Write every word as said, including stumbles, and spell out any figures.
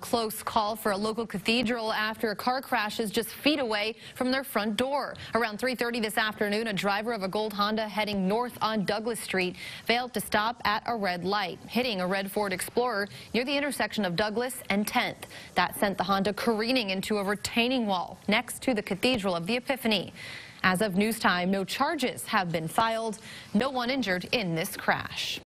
close call for a local cathedral after a car crashes just feet away from their front door. Around three thirty this afternoon, a driver of a gold Honda heading north on Douglas Street failed to stop at a red light, hitting a red Ford Explorer near the intersection of Douglas and tenth. That sent the Honda careening into a retaining wall next to the Cathedral of the Epiphany. As of news time, no charges have been filed. No one injured in this crash.